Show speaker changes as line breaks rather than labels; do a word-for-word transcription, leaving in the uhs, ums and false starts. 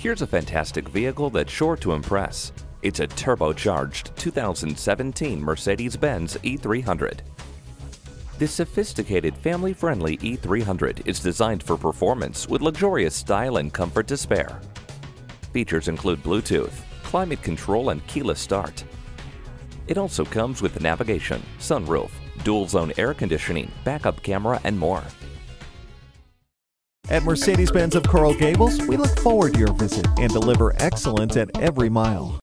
Here's a fantastic vehicle that's sure to impress. It's a turbocharged two thousand seventeen Mercedes-Benz E three hundred. This sophisticated, family-friendly E three hundred is designed for performance with luxurious style and comfort to spare. Features include Bluetooth, climate control, and keyless start. It also comes with navigation, sunroof, dual-zone air conditioning, backup camera, and more.
At Mercedes-Benz of Coral Gables, we look forward to your visit and deliver excellence at every mile.